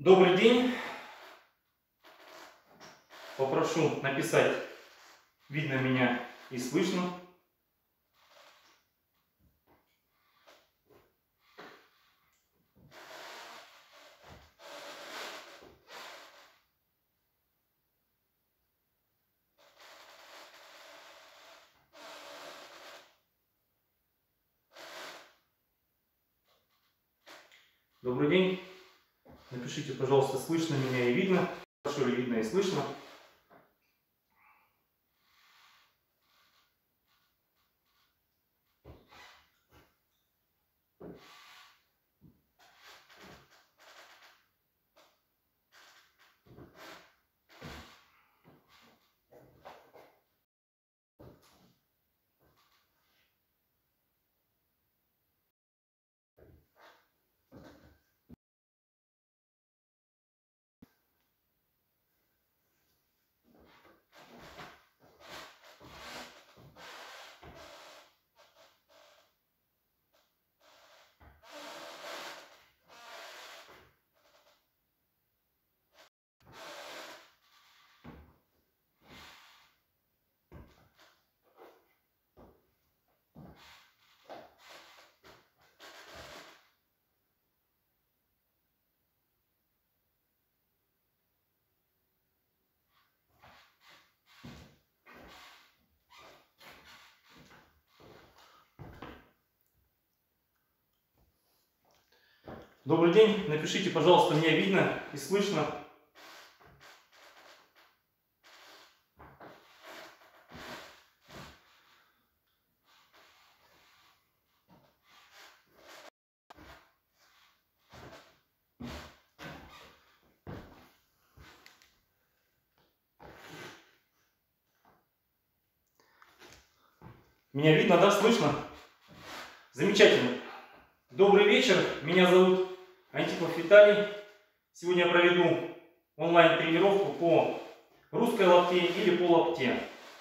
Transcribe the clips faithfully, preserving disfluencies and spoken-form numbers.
Добрый день. Попрошу написать, видно меня и слышно. Добрый день. Напишите, пожалуйста, слышно меня и видно. Хорошо ли видно и слышно. Добрый день. Напишите, пожалуйста, меня видно и слышно. Меня видно, да, слышно? Замечательно. Добрый вечер. Меня зовут Антипов Виталий. Сегодня я проведу онлайн-тренировку по русской лапте или по лапте.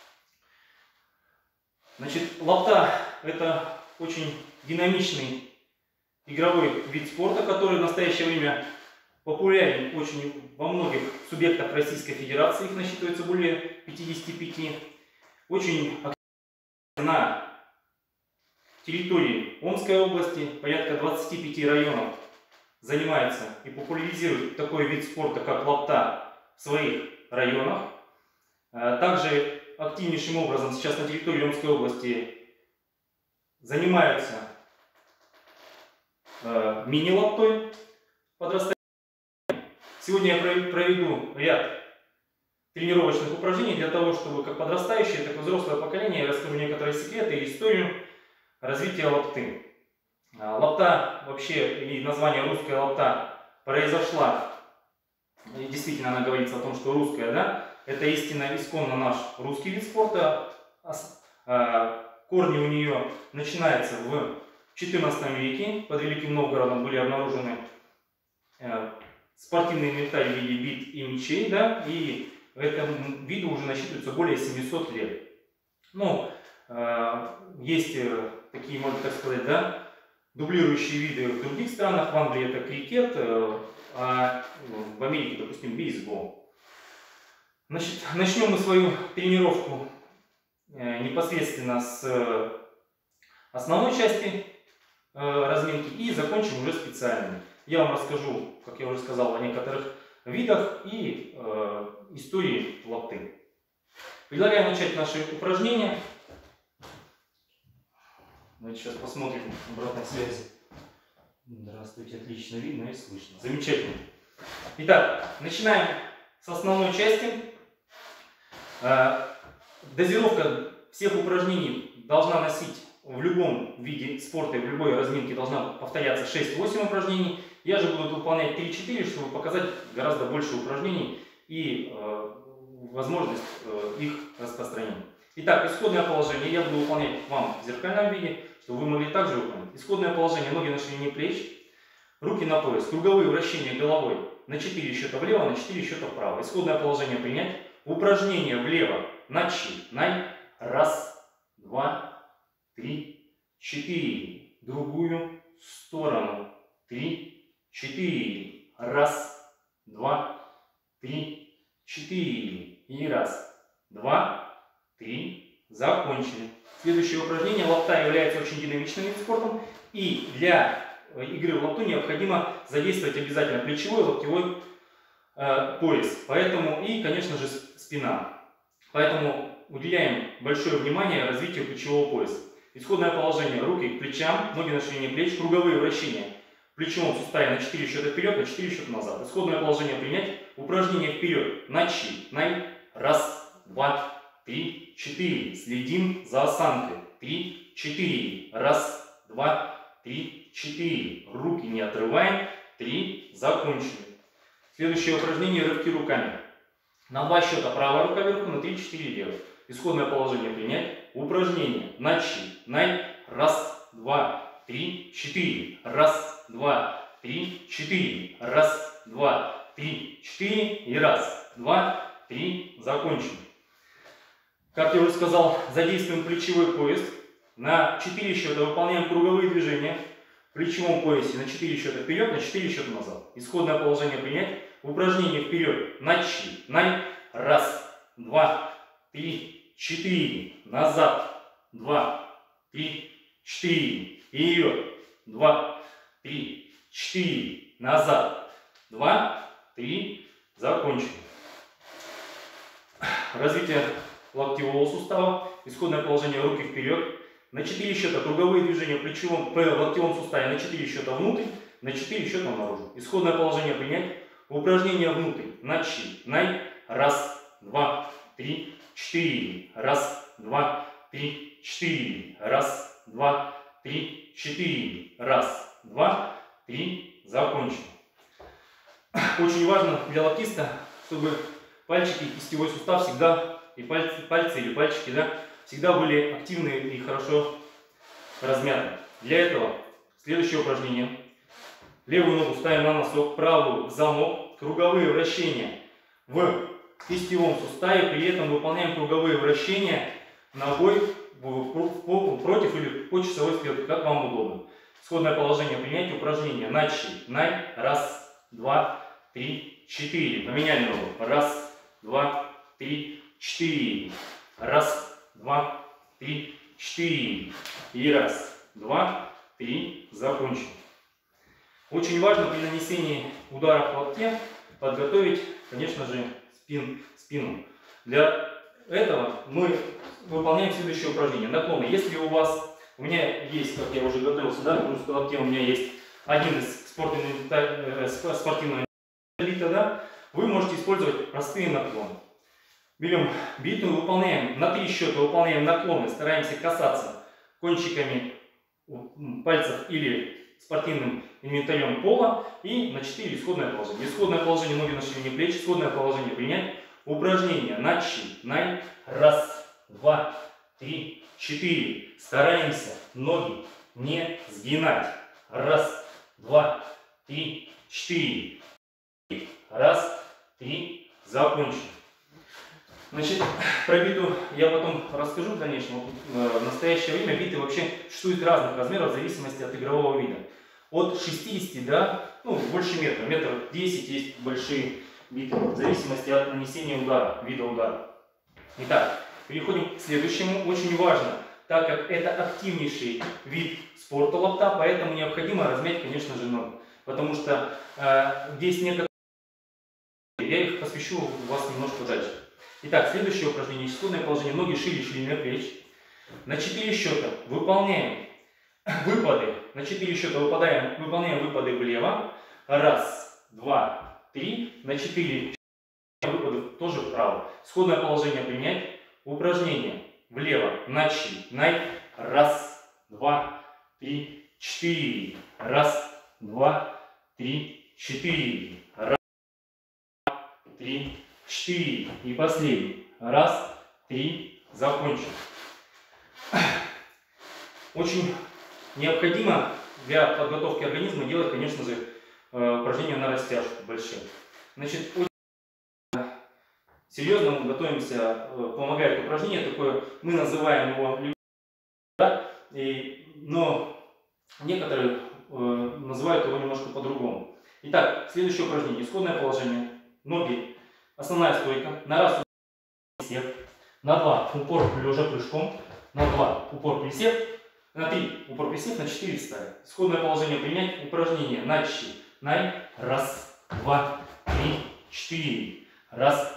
Значит, лапта – это очень динамичный игровой вид спорта, который в настоящее время популярен очень во многих субъектах Российской Федерации. Их насчитывается более пятидесяти пяти. Очень активно на территории Омской области, порядка двадцати пяти районов занимается и популяризирует такой вид спорта, как лапта, в своих районах. Также активнейшим образом сейчас на территории Омской области занимаются э, мини-лаптой подрастания. Сегодня я проведу ряд тренировочных упражнений для того, чтобы как подрастающее, так и взрослое поколение я расскажу некоторые секреты и историю развития лапты. Лапта, вообще, и название русская лапта произошла, и действительно она говорится о том, что русская, да, это истинно, исконно наш русский вид спорта. Корни у нее начинаются в четырнадцатом веке. Под Великим Новгородом были обнаружены спортивные инвентарь в виде бит и мечей, да, и этому виду уже насчитывается более семисот лет. Ну, есть такие, можно так сказать, да, дублирующие виды в других странах. В Англии это крикет, а в Америке, допустим, бейсбол. Значит, начнем мы свою тренировку непосредственно с основной части разминки и закончим уже специальными. Я вам расскажу, как я уже сказал, о некоторых видах и э, истории лапты. Предлагаю начать наши упражнения. Давайте сейчас посмотрим обратной связи. Здравствуйте, отлично видно и слышно. Замечательно. Итак, начинаем с основной части. Дозировка всех упражнений должна носить в любом виде спорта и в любой разминке должна повторяться шесть-восемь упражнений. Я же буду выполнять три-четыре, чтобы показать гораздо больше упражнений и э, возможность э, их распространения. Итак, исходное положение я буду выполнять вам в зеркальном виде, чтобы вы могли также выполнять. Исходное положение: ноги на ширине плеч, руки на пояс, круговые вращения головой на четыре счета влево, на четыре счета вправо. Исходное положение принять. Упражнение влево начинай. Раз, два, три, четыре. Другую сторону. Три, четыре. Раз, два, три, четыре. И раз, два, три. Закончили. Следующее упражнение. Лапта является очень динамичным видом спорта. И для игры в лапту необходимо задействовать обязательно плечевой, локтевой э, пояс. Поэтому и, конечно же, спина. Поэтому уделяем большое внимание развитию плечевого пояса. Исходное положение. Руки к плечам, ноги на ширине плеч, круговые вращения в плечевом суставе на четыре счета вперед, на четыре счета назад. Исходное положение принять. Упражнение вперед. Начинай. Раз, два, три, четыре. Следим за осанкой. Три, четыре. Раз, два, три, четыре. Руки не отрываем. Три. Закончили. Следующее упражнение. Рывки руками. На два счета правая рука вверху, на три-четыре левая. Исходное положение принять. Упражнение. Начинай. Раз, два, три, четыре. Раз, два, три, четыре. Раз, два, три, четыре. И раз, два, три. Закончим. Как я уже сказал, задействуем плечевой пояс. На четыре счета выполняем круговые движения в плечевом поясе на четыре счета вперед, на четыре счета назад. Исходное положение принять. Упражнение вперед. Начинай. Раз, два, три, четыре. Назад. Два, три, четыре. Вперед. Два, три, четыре. Назад. Два, три. Закончили. Развитие локтевого сустава. Исходное положение. Руки вперед. На четыре счета круговые движения в плечевом, в локтевом суставе на четыре счета внутрь, на четыре счета наружу. Исходное положение принять. Упражнение внутрь. Начинай. Раз, два, три, четыре. Раз, два, три, четыре. Раз, два, три, четыре. Раз, два, три. Закончим. Очень важно для локтиста, чтобы пальчики и кистевой сустав всегда, и пальцы, пальцы или пальчики, да, всегда были активны и хорошо размяты. Для этого следующее упражнение. Левую ногу ставим на носок, правую в замок, круговые вращения в кистевом суставе, при этом выполняем круговые вращения ногой против или по часовой стрелке, как вам удобно. Исходное положение принять. Упражнение. Начинай. Раз, два, три, четыре. Поменяли ногу. Раз, два, три, четыре. Раз, два, три, четыре. И раз, два, три. Закончим. Очень важно при нанесении ударов в локте подготовить, конечно же, спин, спину. Для этого мы выполняем следующее упражнение. Наклоны. Если у вас, у меня есть, как я уже готовился, да, потому что в локте у меня есть один из спортивного элита, да, вы можете использовать простые наклоны. Берем биту, выполняем на три счета, выполняем наклоны, стараемся касаться кончиками пальцев или спортивным инвентарем пола, и на четыре исходное положение. Исходное положение ноги на ширине плеч, исходное положение принять. Упражнение. Начинай. Раз, два, три, четыре. Стараемся ноги не сгинать. Раз, два, три, четыре. Раз, три. Закончим. Значит, про биту я потом расскажу в дальнейшем. В настоящее время биты вообще существуют разных размеров в зависимости от игрового вида. От шестидесяти до, ну, больше метра, метр десять есть большие биты, в зависимости от нанесения удара, вида удара. Итак, переходим к следующему. Очень важно, так как это активнейший вид спорта лапта, поэтому необходимо размять, конечно же, ноги. Потому что э, здесь некоторые, я их посвящу вас немножко дальше. Итак, следующее упражнение. Исходное положение. Ноги шире ширины плеч. На четыре счета выполняем выпады. На четыре счета выпадаем, выполняем выпады влево. Раз, два, три. На четыре выпады тоже вправо. Исходное положение принять. Упражнение. Влево. Начинай. Раз, два, три, четыре. Раз, два, три, четыре. Раз, два, три, четыре. И последний. Раз, три. Закончим. Очень необходимо для подготовки организма делать, конечно же, упражнения на растяжку большие. Значит, очень серьезно мы готовимся, помогает упражнение такое, мы называем его, да, и, но некоторые называют его немножко по-другому. Итак, следующее упражнение. Исходное положение. Ноги. Основная стойка. На раз присев. На два упор лежа прыжком. На два упор присев. На три упор присев. На четыре встали. Исходное положение принять. Упражнение. Начинай. Раз, два, три, четыре. Раз,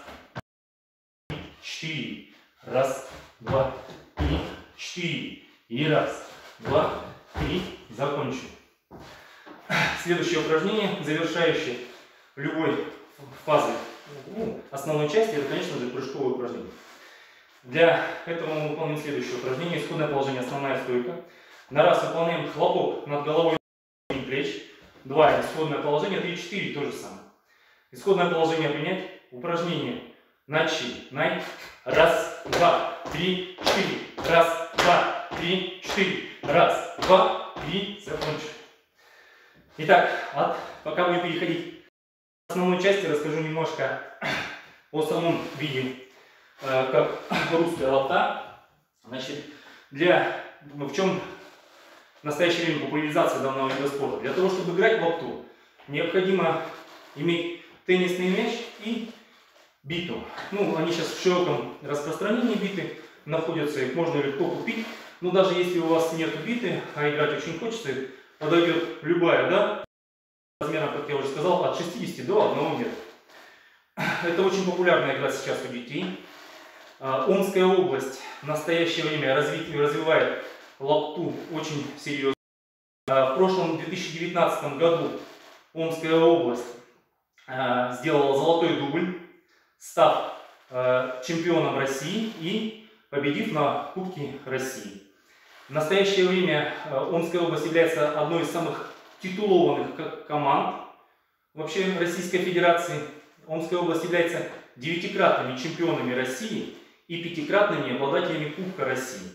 четыре. Раз, два, три, четыре. И раз, два, три. Закончим. Следующее упражнение, завершающее любой фазы, ну, основной части, это, конечно же, прыжковое упражнение. Для этого мы выполним следующее упражнение. Исходное положение, основная стойка. На раз выполняем хлопок над головой плеч. Два. Исходное положение. Три, четыре. То же самое. Исходное положение принять. Упражнение. Начинай. Раз, два, три, четыре. Раз, два, три, четыре. Раз, два, три. Закончим. Итак, от, пока будем переходить к основной части, расскажу немножко о самом виде, э, как русская лапта. Значит, для, в чем в настоящее время популяризация данного вида спорта? Для того, чтобы играть в лапту, необходимо иметь теннисный мяч и биту. Ну, они сейчас в широком распространении, биты находятся, их можно легко купить. Но даже если у вас нет биты, а играть очень хочется, подойдет любая, да, размером, как я уже сказал, от шестидесяти до одного метра. Это очень популярная игра сейчас у детей. Омская область в настоящее время развивает лапту очень серьезно. В прошлом две тысячи девятнадцатом году Омская область сделала золотой дубль, став чемпионом России и победив на Кубке России. В настоящее время Омская область является одной из самых титулованных команд вообще Российской Федерации. Омская область является девятикратными чемпионами России и пятикратными обладателями Кубка России.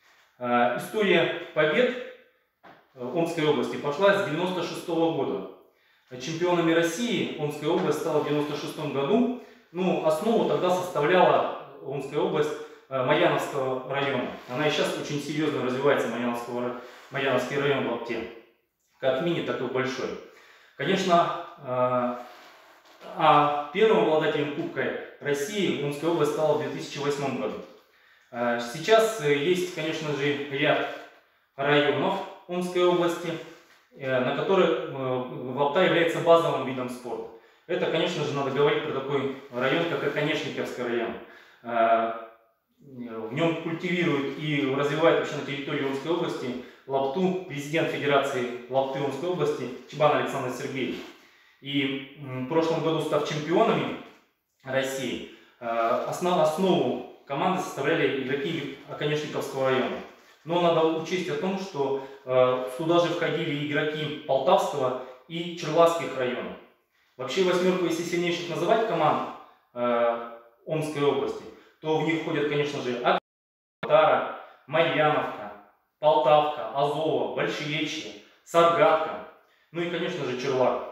История побед Омской области пошла с девяносто шестого года. Чемпионами России Омская область стала в девяносто шестом году. Ну, основу тогда составляла Омская область Маяновского района. Она и сейчас очень серьезно развивается, Маяновского, Маяновский район в лапте. Как мини, так и большой. Конечно, а первым обладателем Кубка России Омская область стала в две тысячи восьмом году. Сейчас есть, конечно же, ряд районов Омской области, на которых лапта является базовым видом спорта. Это, конечно же, надо говорить про такой район, как Оконечниковский район. В нем культивируют и развивают вообще на территории Омской области лапту президент Федерации лапты Омской области Чебан Александр Сергеевич. И в прошлом году, став чемпионами России, основ, основу команды составляли игроки Оконечниковского района. Но надо учесть о том, что туда же входили игроки Полтавского и Черлавских районов. Вообще восьмерку, если сильнейших называть команд Омской области, то в них входят, конечно же, Тара, Марьяновка, Полтавка, Азова, Большевечье, Саргатка, ну и, конечно же, Черлак.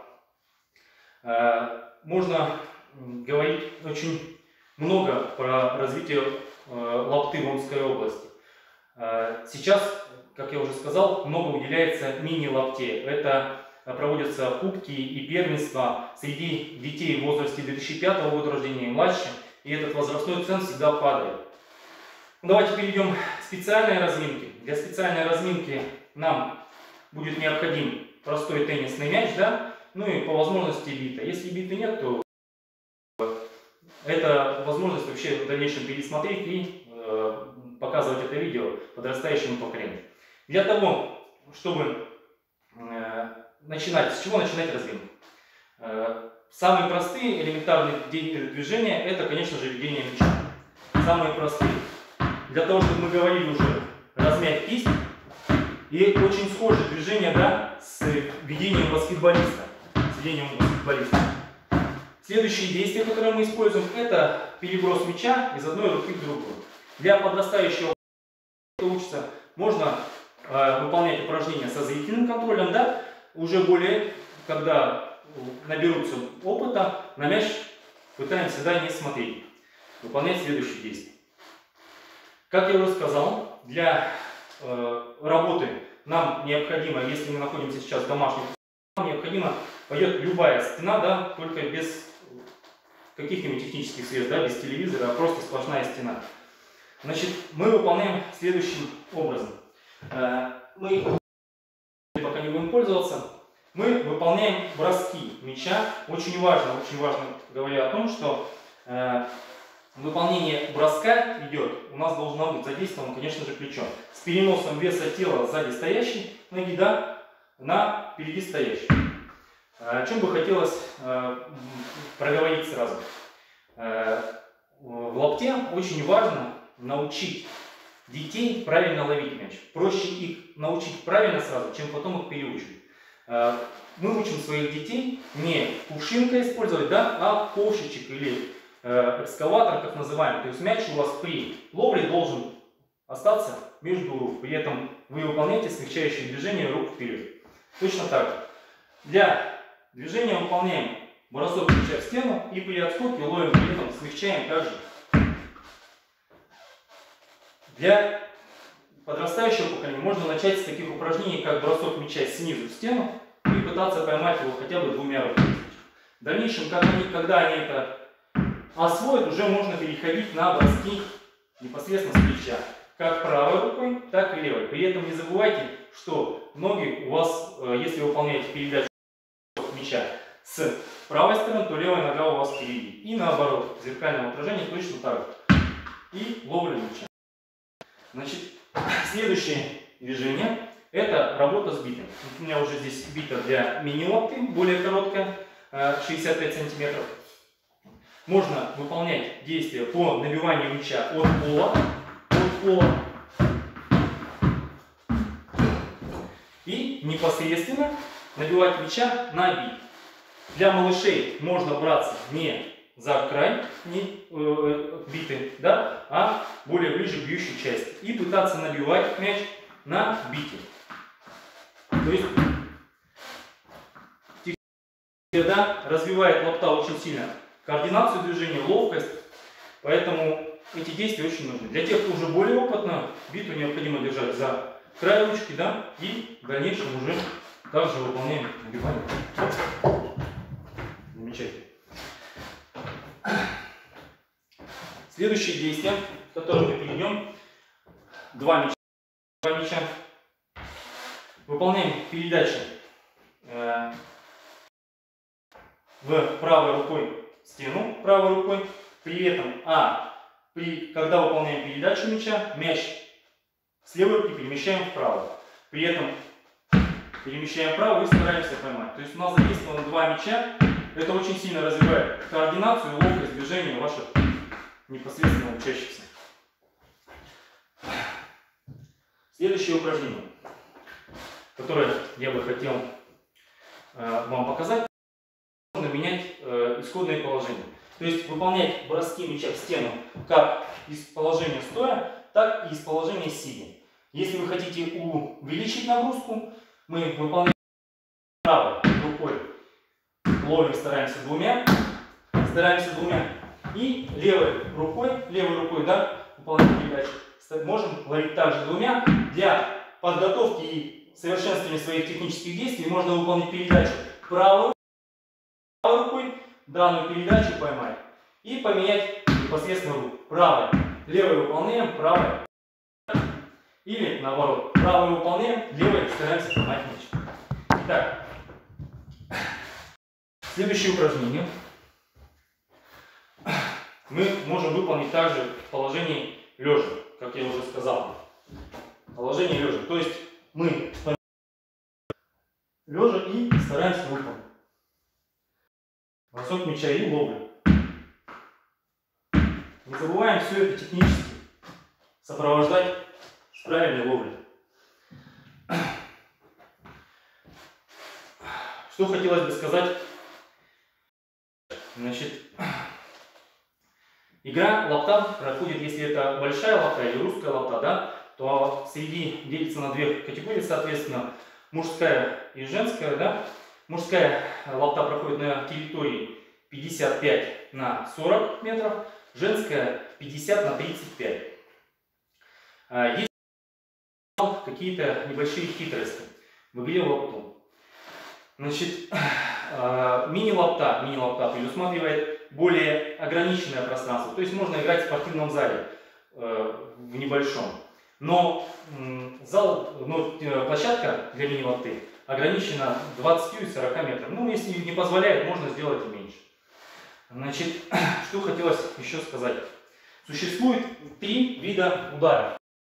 Можно говорить очень много про развитие лапты в Омской области. Сейчас, как я уже сказал, много уделяется мини-лапте. Это проводятся кубки и первенства среди детей в возрасте две тысячи пятого года рождения и младше. И этот возрастной ценз всегда падает. Ну, давайте перейдем к специальной разминке. Для специальной разминки нам будет необходим простой теннисный мяч, да? Ну и по возможности бита. Если биты нет, то это возможность вообще в дальнейшем пересмотреть и э, показывать это видео подрастающему поколению. Для того, чтобы э, начинать, с чего начинать разминку? Э, Самые простые элементарные движения — это, конечно же, ведение мяча. Самые простые. Для того, чтобы мы говорили уже размять кисть, и очень схожие движения, да, с ведением баскетболиста. С ведением баскетболиста. Следующие действия, которые мы используем, это переброс мяча из одной руки в другую. Для подрастающего учится, можно э, выполнять упражнения со зрительным контролем, да, уже более, когда наберутся опыта, на мяч пытаемся, да, не смотреть. Выполнять следующие действия. Как я уже сказал, для э, работы нам необходимо, если мы находимся сейчас в домашних условиях, нам необходимо пойдет любая стена, да, только без каких-нибудь технических средств, да, без телевизора, а просто сплошная стена. Значит, мы выполняем следующим образом. Мы пока не будем пользоваться. Мы выполняем броски мяча. Очень важно, очень важно, говоря о том, что э, выполнение броска идет, у нас должно быть задействовано, конечно же, плечо. С переносом веса тела сзади стоящей ноги, да, на впереди стоящей. О чем бы хотелось э, проговорить сразу. Э, в лапте очень важно научить детей правильно ловить мяч. Проще их научить правильно сразу, чем потом их переучивать. Мы учим своих детей не кувшинка использовать, да, а ковшичек или э, экскаватор, как называемый. То есть мяч у вас при ловле должен остаться между рук. При этом вы выполняете смягчающие движения рук вперед. Точно так же. Для движения выполняем бросок мяча в стену и при отскоке ловим, при этом смягчаем также. Для подрастающего поколения можно начать с таких упражнений, как бросок мяча снизу в стену и пытаться поймать его хотя бы двумя руками. В дальнейшем, как они, когда они это освоят, уже можно переходить на броски непосредственно с плеча. Как правой рукой, так и левой. При этом не забывайте, что ноги у вас, если вы выполняете передачу мяча с правой стороны, то левая нога у вас впереди. И наоборот, в зеркальном отражении точно так же. И ловля мяча. Значит, следующее движение – это работа с битом. Вот у меня уже здесь бита для мини-лапты, более короткая, шестьдесят пять сантиметров. Можно выполнять действия по набиванию мяча от пола, от пола и непосредственно набивать мяча на бит. Для малышей можно браться не за край, не э, биты, да, а более ближе к бьющей части. И пытаться набивать мяч на бите. То есть да, развивает лапта очень сильно координацию движения, ловкость. Поэтому эти действия очень нужны. Для тех, кто уже более опытно, биту необходимо держать за край ручки, да, и в дальнейшем уже также выполняем набивание. Замечательно. Следующее действие, к которому мы перейдем, два мяча. Два мяча. Выполняем передачи э, в правой рукой стену, правой рукой. При этом, а, при, когда выполняем передачу мяча, мяч с левой руки перемещаем вправо. При этом перемещаем вправо и стараемся поймать. То есть у нас задействовано два мяча. Это очень сильно развивает координацию и ловкость движения ваших непосредственно учащихся. Следующее упражнение, которое я бы хотел э, вам показать, можно менять э, исходные положения. То есть выполнять броски мяча в стену как из положения стоя, так и из положения сидя. Если вы хотите увеличить нагрузку, мы выполняем правой рукой, ловим, стараемся двумя, стараемся двумя. И левой рукой, левой рукой, да, выполняем передачу. Можем ловить также двумя. Для подготовки и совершенствования своих технических действий можно выполнить передачу правой рукой, данную передачу поймать. И поменять непосредственно руку. Правой. Левой выполняем, правой. Или наоборот. Правой выполняем, левой стараемся поймать мяч. Итак, следующее упражнение мы можем выполнить также в положении лежа, как я уже сказал. Положение лежа. То есть мы лежа и стараемся выполнить бросок мяча и ловлю. Не забываем все это технически сопровождать с правильной ловлей. Что хотелось бы сказать? Значит, игра лапта проходит, если это большая лапта или русская лапта, да, то среди делится на две категории, соответственно, мужская и женская, да. Мужская лапта проходит на территории пятьдесят пять на сорок метров, женская пятьдесят на тридцать пять. Есть какие-то небольшие хитрости в игре в лапту. Значит, э, мини-лапта, мини-лапта предусматривает более ограниченное пространство. То есть можно играть в спортивном зале, э, в небольшом. Но, э, зал, но э, площадка для мини-лапты ограничена двадцатью-сорока метров. Ну, если не позволяет, можно сделать и меньше. Значит, что хотелось еще сказать. Существует три вида ударов.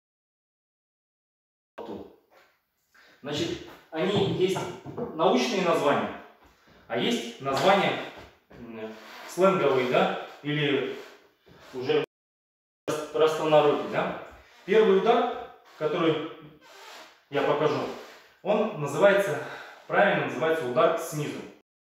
Значит, они есть научные названия, а есть названия сленговые, да, или уже простонародье, да. Первый удар, который я покажу, он называется, правильно называется удар снизу.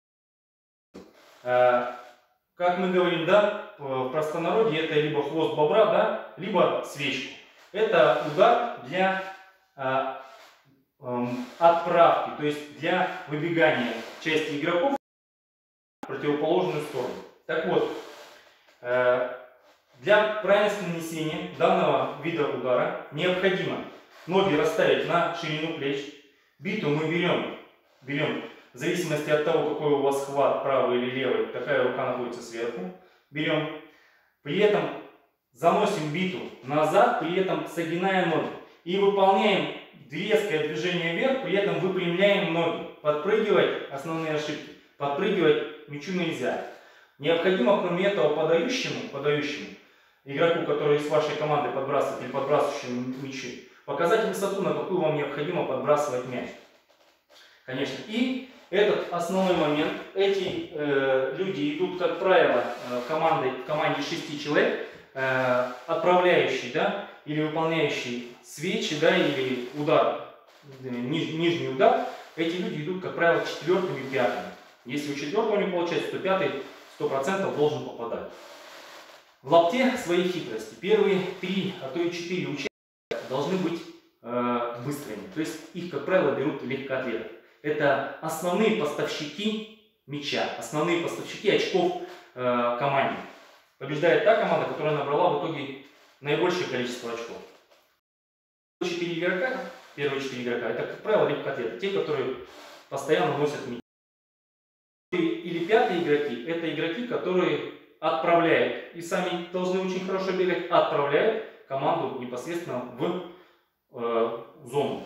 Как мы говорим, да, в простонародье это либо хвост бобра, да, либо свечку. Это удар для э, э, отправки, то есть для выбегания части игроков в противоположную сторону. Так вот, э, для правильности нанесения данного вида удара необходимо ноги расставить на ширину плеч. Биту мы берем, берем в зависимости от того, какой у вас хват, правый или левый, какая рука находится сверху, берем. При этом заносим биту назад, при этом согинаем ноги. И выполняем резкое движение вверх, при этом выпрямляем ноги. Подпрыгивать, основные ошибки, подпрыгивать мячу нельзя. Необходимо, кроме этого, подающему, подающему игроку, который из вашей команды подбрасывает или подбрасывающему мячи, показать высоту, на какую вам необходимо подбрасывать мяч. Конечно. И этот основной момент. Эти э, люди идут, как правило, э, командой, в команде шести человек, э, отправляющий, да, или выполняющий свечи, да, или удар, э, ниж, нижний удар. Эти люди идут, как правило, четвертыми и пятыми. Если у четвертого не получается, то пятый сто процентов должен попадать. В лапте свои хитрости. Первые три, а то и четыре участника должны быть э, быстрыми. То есть их, как правило, берут легкоатлетов. Это основные поставщики мяча, основные поставщики очков э, команде. Побеждает та команда, которая набрала в итоге наибольшее количество очков. Четыре игрока, первые четыре игрока, это, как правило, легкоатлеты, те, которые постоянно носят мяч. Или пятые игроки, это игроки, которые отправляют, и сами должны очень хорошо бегать, отправляют команду непосредственно в э, зону.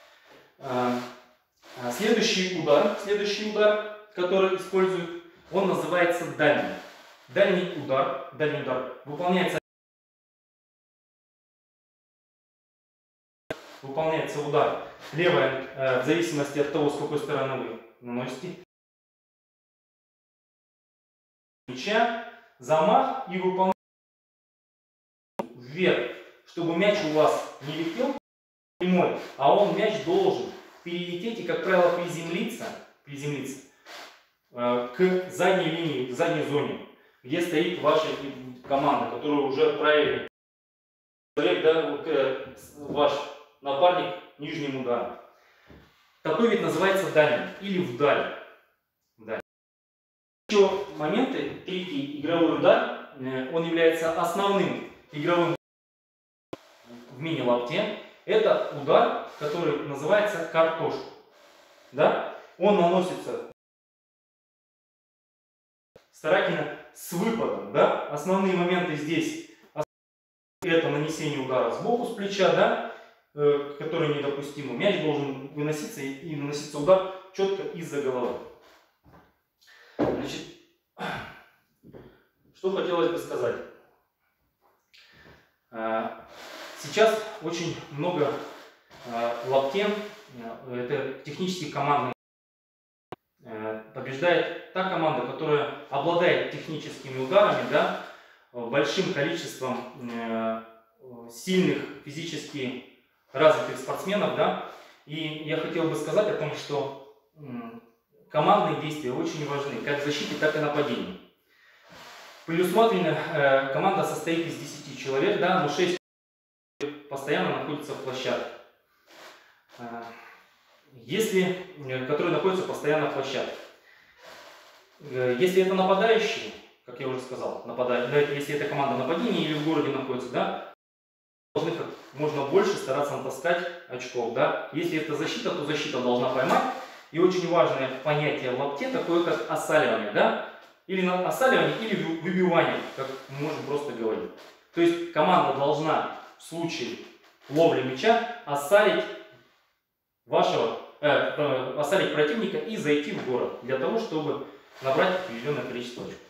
Следующий удар, следующий удар, который используют, он называется дальний. Дальний удар, дальний удар выполняется, выполняется удар левая, э, в зависимости от того, с какой стороны вы наносите. Мяча, замах и выполняется вверх, чтобы мяч у вас не летел прямой, а он мяч должен перелететь и, как правило, приземлиться, приземлиться э, к задней линии, к задней зоне, где стоит ваша команда, которую уже отправили. Человек, да, э, ваш напарник нижним ударом. Такой вид называется дальний или вдаль. вдаль. Еще моменты. Третий игровой удар, э, он является основным игровым в мини-лапте. Это удар, который называется картошка. Да? Он наносится старательно с выпадом. Да? Основные моменты здесь это нанесение удара сбоку с плеча, да? э, который недопустимо. Мяч должен выноситься и, и наноситься удар четко из-за головы. Значит, что хотелось бы сказать. Сейчас очень много э, лапте, э, это технических командных, э, побеждает та команда, которая обладает техническими ударами, да, большим количеством э, сильных физически развитых спортсменов, да. И я хотел бы сказать о том, что э, командные действия очень важны, как в защите, так и нападении. Предусмотрена э, команда состоит из десяти человек, да, но шесть постоянно находится в площадке. Если, которые находятся постоянно в площадке. Если это нападающие, как я уже сказал, нападают, если это команда нападения или в городе находится, да, должны как можно больше стараться натаскать очков. Да. Если это защита, то защита должна поймать И очень важное понятие в лапте такое, как осаливание, да? Или осаливание, или выбивание, как мы можем просто говорить. То есть команда должна в случае ловли мяча осалить вашего, э, э, осалить противника и зайти в город, для того, чтобы набрать определенное количество очков.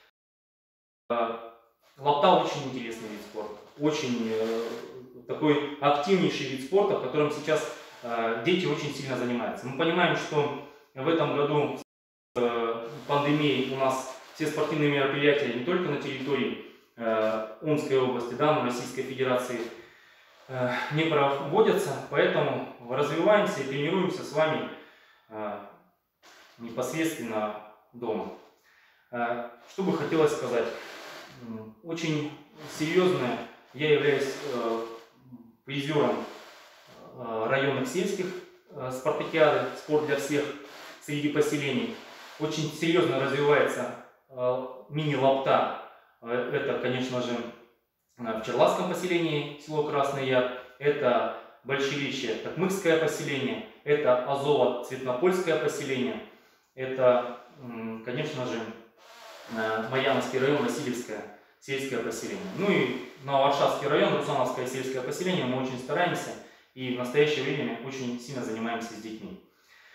Лапта очень интересный вид спорта, очень э, такой активнейший вид спорта, в котором сейчас э, дети очень сильно занимаются. Мы понимаем, что в этом году с э, пандемией у нас все спортивные мероприятия не только на территории э, Омской области, да, но Российской Федерации э, не проводятся, поэтому развиваемся и тренируемся с вами э, непосредственно дома. Э, что бы хотелось сказать? Очень серьезно я являюсь э, призером э, районных сельских э, спартакиады «Спорт для всех» среди поселений. Очень серьезно развивается э, мини-лапта. Э, это, конечно же, в Черлатском поселении, село Красный Яр. Это Большеречье, Токмыкское поселение. Это Азово-Цветнопольское поселение. Это, конечно же, Марьяновский район, Васильевское сельское поселение. Ну и Нововаршавский район, Русановское сельское поселение. Мы очень стараемся и в настоящее время очень сильно занимаемся с детьми.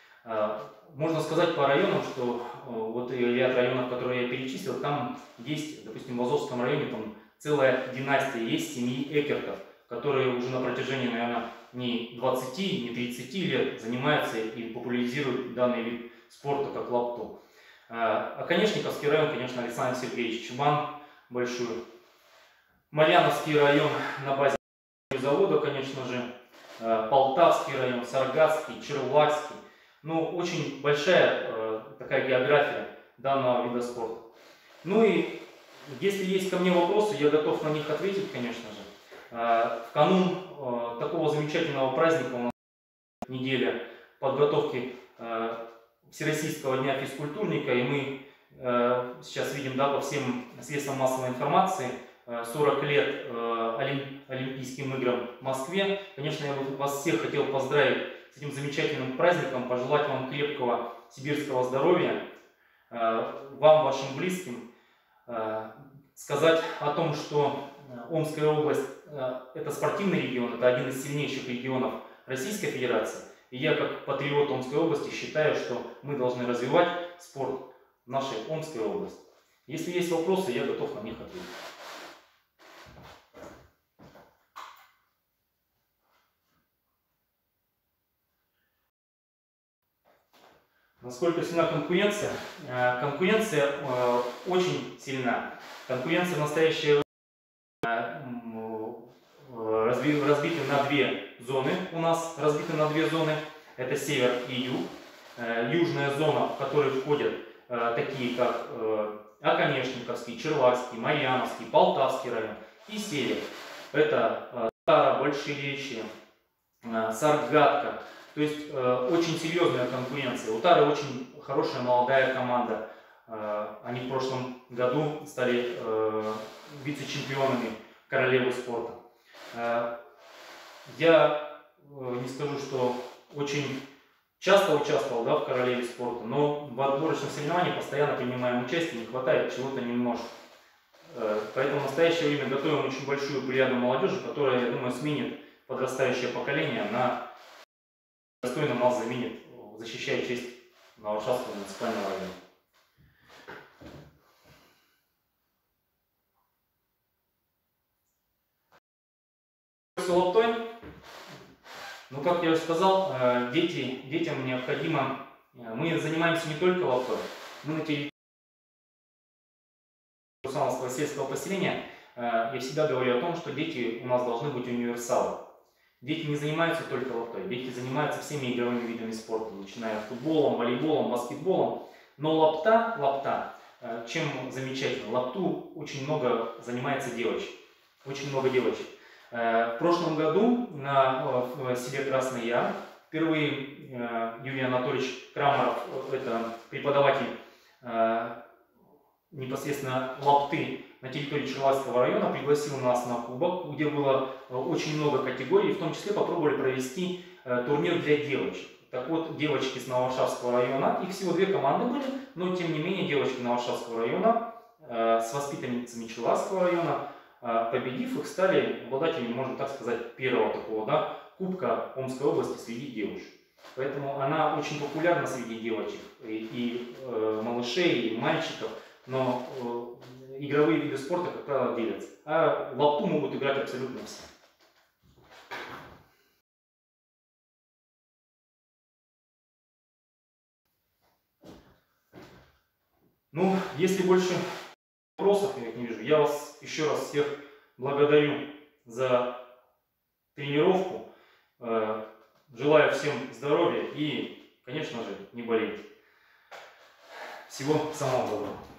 Можно сказать по районам, что вот ряд районов, которые я перечислил, там есть, допустим, в Азовском районе там целая династия есть семьи Экертов, которые уже на протяжении, наверное, не двадцати, не тридцати лет занимаются и популяризируют данный вид спорта как лапту. А Конечниковский район, конечно, Александр Сергеевич Чубан большой. Марьяновский район на базе завода, конечно же. Полтавский район, Саргатский, Черлакский. Ну, очень большая такая география данного вида спорта. Ну и если есть ко мне вопросы, я готов на них ответить, конечно же. В канун такого замечательного праздника у нас неделя подготовки Всероссийского дня физкультурника, и мы э, сейчас видим, да, по всем средствам массовой информации э, сорок лет э, Олимп, Олимпийским играм в Москве. Конечно, я бы вас всех хотел поздравить с этим замечательным праздником, пожелать вам крепкого сибирского здоровья, э, вам, вашим близким, э, сказать о том, что Омская область э, это спортивный регион, это один из сильнейших регионов Российской Федерации. И я, как патриот Омской области, считаю, что мы должны развивать спорт в нашей Омской области. Если есть вопросы, я готов на них ответить. Насколько сильна конкуренция? Конкуренция очень сильна. Конкуренция в настоящее время разбиты на две зоны. У нас разбиты на две зоны. Это север и юг. Южная зона, в которой входят такие, как Оконечниковский, Черлакский, Марьяновский, Полтавский район. И север. Это Тара, Большеречье, Саргатка. То есть очень серьезная конкуренция. У Тары очень хорошая молодая команда. Они в прошлом году стали вице-чемпионами королевы спорта. Я не скажу, что очень часто участвовал, да, в королеве спорта, но в отборочных соревнованиях постоянно принимаем участие, не хватает чего-то немножко. Поэтому в настоящее время готовим очень большую плеяду молодежи, которая, я думаю, сменит подрастающее поколение, на достойно нас заменит, защищая честь Нововаршавского муниципального района. Лаптой. Ну, как я уже сказал, дети, детям необходимо, мы занимаемся не только лаптой, мы на территории Русановского сельского поселения, я всегда говорю о том, что дети у нас должны быть универсалы. Дети не занимаются только лаптой, дети занимаются всеми игровыми видами спорта, начиная с футболом, волейболом, баскетболом. Но лапта, лапта, чем замечательно, лапту очень много занимается девочек, очень много девочек. В прошлом году на, в селе Красный Яр впервые Юрий Анатольевич Крамаров, это преподаватель непосредственно лапты на территории Черлатского района, пригласил нас на кубок, где было очень много категорий, в том числе попробовали провести турнир для девочек. Так вот, девочки с Новошавского района, их всего две команды были, но тем не менее девочки Новошавского района э, с воспитанницами Чувашского района, э, победив их, стали обладателями, можно так сказать, первого такого, да, кубка Омской области среди девушек. Поэтому она очень популярна среди девочек и, и э, малышей, и мальчиков, но э, игровые виды спорта, как правило, делятся. А в лапту могут играть абсолютно все. Ну, если больше вопросов я их не вижу, я вас еще раз всех благодарю за тренировку. Желаю всем здоровья и, конечно же, не болейте. Всего самого доброго.